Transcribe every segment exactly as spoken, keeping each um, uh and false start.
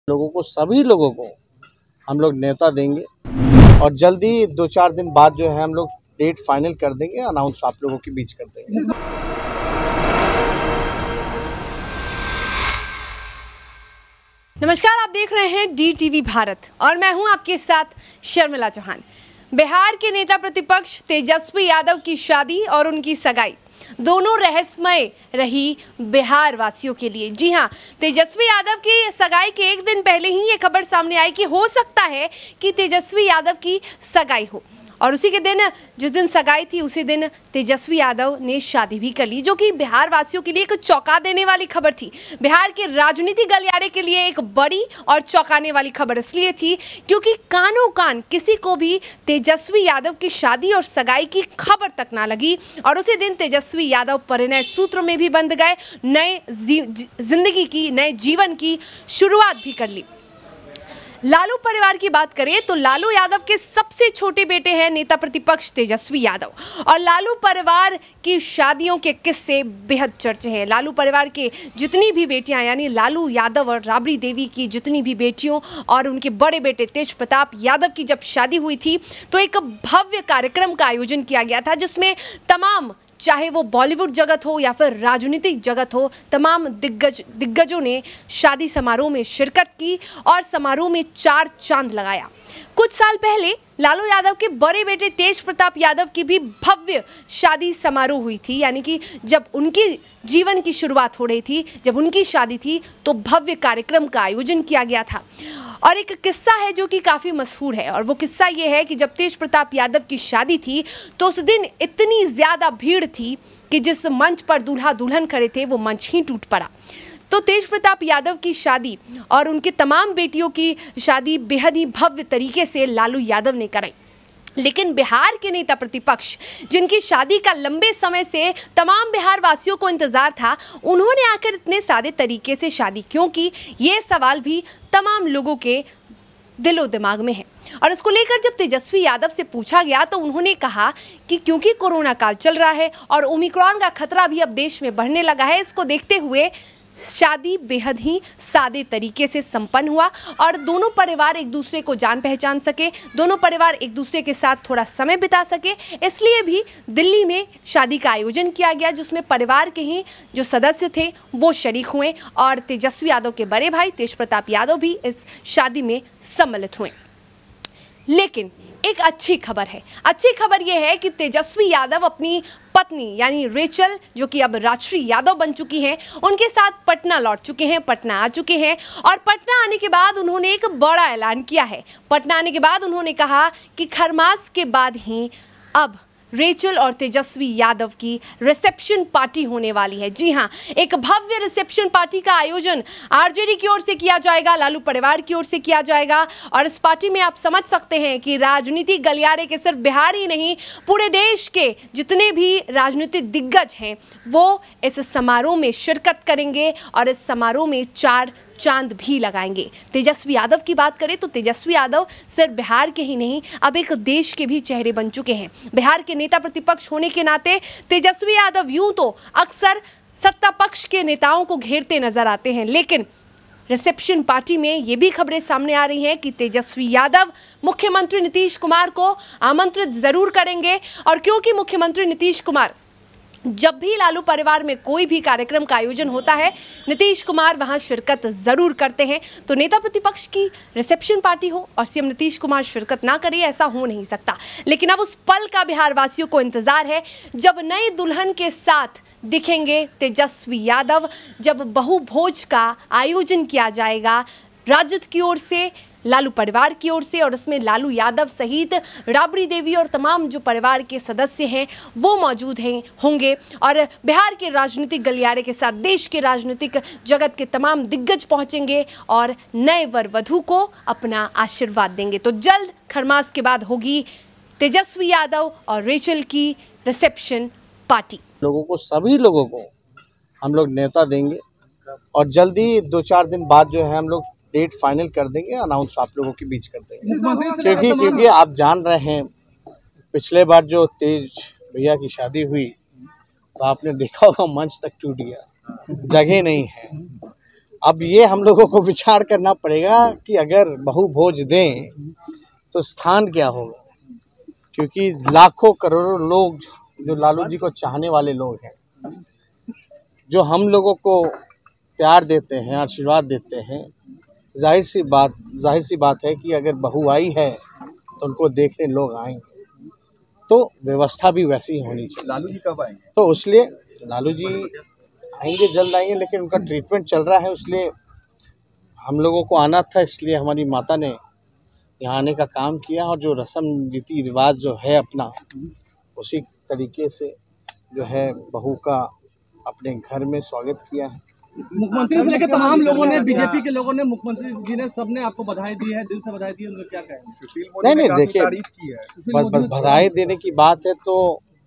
लोगों को सभी लोगों को हम लोग न्योता देंगे और जल्दी दो चार दिन बाद जो है हम लोग डेट फाइनल कर देंगे, अनाउंस आप लोगों के बीच कर देंगे। नमस्कार, आप देख रहे हैं डी टीवी भारत और मैं हूं आपके साथ शर्मिला चौहान। बिहार के नेता प्रतिपक्ष तेजस्वी यादव की शादी और उनकी सगाई दोनों रहस्यमय रही बिहार वासियों के लिए। जी हां, तेजस्वी यादव की सगाई के एक दिन पहले ही ये खबर सामने आई कि हो सकता है कि तेजस्वी यादव की सगाई हो, और उसी के दिन जिस दिन सगाई थी उसी दिन तेजस्वी यादव ने शादी भी कर ली, जो कि बिहार वासियों के लिए एक चौंका देने वाली खबर थी। बिहार के राजनीति गलियारे के लिए एक बड़ी और चौंकाने वाली खबर इसलिए थी क्योंकि कानों कान किसी को भी तेजस्वी यादव की शादी और सगाई की खबर तक ना लगी, और उसी दिन तेजस्वी यादव परिणय सूत्र में भी बंध गए, नए जिंदगी की, नए जीवन की शुरुआत भी कर ली। लालू परिवार की बात करें तो लालू यादव के सबसे छोटे बेटे हैं नेता प्रतिपक्ष तेजस्वी यादव, और लालू परिवार की शादियों के किस्से बेहद चर्चे हैं। लालू परिवार के जितनी भी बेटियां, यानी लालू यादव और राबड़ी देवी की जितनी भी बेटियों और उनके बड़े बेटे तेज प्रताप यादव की जब शादी हुई थी तो एक भव्य कार्यक्रम का आयोजन किया गया था, जिसमें तमाम, चाहे वो बॉलीवुड जगत हो या फिर राजनीतिक जगत हो, तमाम दिग्गज दिग्गजों ने शादी समारोह में शिरकत की और समारोह में चार चांद लगाया। कुछ साल पहले लालू यादव के बड़े बेटे तेज प्रताप यादव की भी भव्य शादी समारोह हुई थी, यानी कि जब उनकी जीवन की शुरुआत हो रही थी, जब उनकी शादी थी तो भव्य कार्यक्रम का आयोजन किया गया था। और एक किस्सा है जो कि काफ़ी मशहूर है, और वो किस्सा ये है कि जब तेज प्रताप यादव की शादी थी तो उस दिन इतनी ज़्यादा भीड़ थी कि जिस मंच पर दूल्हा दुल्हन खड़े थे वो मंच ही टूट पड़ा। तो तेज प्रताप यादव की शादी और उनके तमाम बेटियों की शादी बेहद ही भव्य तरीके से लालू यादव ने कराई। लेकिन बिहार के नेता प्रतिपक्ष, जिनकी शादी का लंबे समय से तमाम बिहार वासियों को इंतजार था, उन्होंने आकर इतने सादे तरीके से शादी क्यों की, ये सवाल भी तमाम लोगों के दिलो दिमाग में है। और इसको लेकर जब तेजस्वी यादव से पूछा गया तो उन्होंने कहा कि क्योंकि कोरोना काल चल रहा है और ओमिक्रॉन का खतरा भी अब देश में बढ़ने लगा है, इसको देखते हुए शादी बेहद ही सादे तरीके से संपन्न हुआ और दोनों परिवार एक दूसरे को जान पहचान सके, दोनों परिवार एक दूसरे के साथ थोड़ा समय बिता सके, इसलिए भी दिल्ली में शादी का आयोजन किया गया, जिसमें परिवार के ही जो सदस्य थे वो शरीक हुए और तेजस्वी यादव के बड़े भाई तेज प्रताप यादव भी इस शादी में सम्मिलित हुए। लेकिन एक अच्छी खबर है, अच्छी खबर यह है कि तेजस्वी यादव अपनी पत्नी यानी रेचल, जो कि अब राजश्री यादव बन चुकी हैं, उनके साथ पटना लौट चुके हैं, पटना आ चुके हैं। और पटना आने के बाद उन्होंने एक बड़ा ऐलान किया है। पटना आने के बाद उन्होंने कहा कि खरमास के बाद ही अब रेचल और तेजस्वी यादव की रिसेप्शन पार्टी होने वाली है। जी हाँ, एक भव्य रिसेप्शन पार्टी का आयोजन आरजेडी की ओर से किया जाएगा, लालू परिवार की ओर से किया जाएगा। और इस पार्टी में आप समझ सकते हैं कि राजनीतिक गलियारे के सिर्फ बिहार ही नहीं, पूरे देश के जितने भी राजनीतिक दिग्गज हैं वो इस समारोह में शिरकत करेंगे और इस समारोह में चार चांद भी लगाएंगे। तेजस्वी यादव की बात करें तो तेजस्वी यादव सिर्फ बिहार के ही नहीं, अब एक देश के भी चेहरे बन चुके हैं। बिहार के नेता प्रतिपक्ष होने के नाते तेजस्वी यादव यूं तो अक्सर सत्ता पक्ष के नेताओं को घेरते नजर आते हैं, लेकिन रिसेप्शन पार्टी में ये भी खबरें सामने आ रही हैं कि तेजस्वी यादव मुख्यमंत्री नीतीश कुमार को आमंत्रित जरूर करेंगे। और क्योंकि मुख्यमंत्री नीतीश कुमार, जब भी लालू परिवार में कोई भी कार्यक्रम का आयोजन होता है, नीतीश कुमार वहां शिरकत जरूर करते हैं। तो नेता प्रतिपक्ष की रिसेप्शन पार्टी हो और सीएम नीतीश कुमार शिरकत ना करे, ऐसा हो नहीं सकता। लेकिन अब उस पल का बिहार वासियों को इंतजार है जब नई दुल्हन के साथ दिखेंगे तेजस्वी यादव, जब बहु भोज का आयोजन किया जाएगा राजद की ओर से, लालू परिवार की ओर से, और उसमें लालू यादव सहित राबड़ी देवी और तमाम जो परिवार के सदस्य हैं वो मौजूद हैं होंगे। और बिहार के राजनीतिक गलियारे के साथ देश के राजनीतिक जगत के तमाम दिग्गज पहुंचेंगे और नए वर वधू को अपना आशीर्वाद देंगे। तो जल्द खरमास के बाद होगी तेजस्वी यादव और रेचल की रिसेप्शन पार्टी। लोगों को, सभी लोगों को हम लोग न्योता देंगे और जल्दी दो चार दिन बाद जो है हम लोग डेट फाइनल कर देंगे, अनाउंस आप लोगों के बीच कर देंगे। क्योंकि क्योंकि आप जान रहे हैं पिछले बार जो तेज भैया की शादी हुई तो आपने देखा होगा मंच तक टूट गया, जगह नहीं है। अब ये हम लोगों को विचार करना पड़ेगा कि अगर बहू भोज दें तो स्थान क्या होगा, क्योंकि लाखों करोड़ों लोग जो लालू जी को चाहने वाले लोग हैं, जो हम लोगों को प्यार देते हैं, आशीर्वाद देते हैं, जाहिर सी बात जाहिर सी बात है कि अगर बहू आई है तो उनको देखने लोग आएंगे, तो व्यवस्था भी वैसी ही होनी चाहिए। लालू जी कब आएंगे? तो इसलिए लालू जी आएंगे, जल्द आएंगे, लेकिन उनका ट्रीटमेंट चल रहा है, इसलिए हम लोगों को आना था, इसलिए हमारी माता ने यहाँ आने का काम किया और जो रस्म रीति रिवाज जो है अपना, उसी तरीके से जो है बहू का अपने घर में स्वागत किया है। मुख्यमंत्री से लेकर तमाम लोगों ने, बीजेपी के लोगों ने, मुख्यमंत्री जी ने, सबने आपको बधाई दी है, दिल से बधाई दी है, उनको क्या कहें? नहीं नहीं देखिए, बधाई देने की बात है तो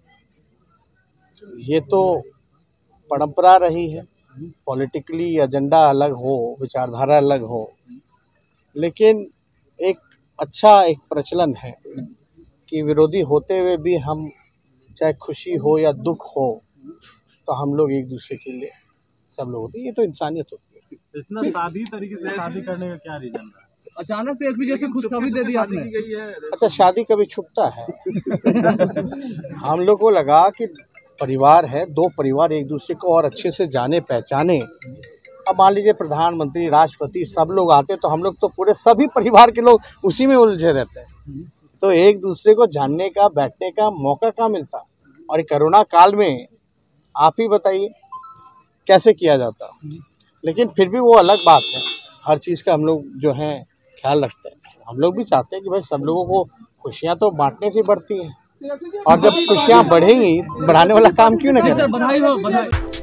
ये तो परंपरा रही है, पॉलिटिकली एजेंडा अलग हो, विचारधारा अलग हो, लेकिन एक अच्छा एक प्रचलन है कि विरोधी होते हुए भी हम, चाहे खुशी हो या दुख हो, तो हम लोग एक दूसरे के लिए सब लोग होते हैं। ये तो इंसानियत होती है। इतना सादी तरीके से शादी करने का क्या रीजन रहा? अचानक तो एसपी जैसे खुशखबरी दे दी आपने। अच्छा, शादी कभी छुपता है? हम लोग को लगा कि परिवार है, दो परिवार एक दूसरे को और अच्छे से जाने पहचाने। अब मान लीजिए प्रधानमंत्री, राष्ट्रपति सब लोग आते तो हम लोग तो पूरे सभी परिवार के लोग उसी में उलझे रहते हैं, तो एक दूसरे को जानने का, बैठने का मौका कहाँ मिलता। और कोरोना काल में आप ही बताइए कैसे किया जाता। लेकिन फिर भी वो अलग बात है, हर चीज़ का हम लोग जो है ख्याल रखते हैं। हम लोग भी चाहते हैं कि भाई सब लोगों को खुशियाँ तो बांटने से बढ़ती हैं, और जब खुशियाँ बढ़ेंगी, बढ़ाने वाला काम क्यों ना करें। बधाई हो, बधाई।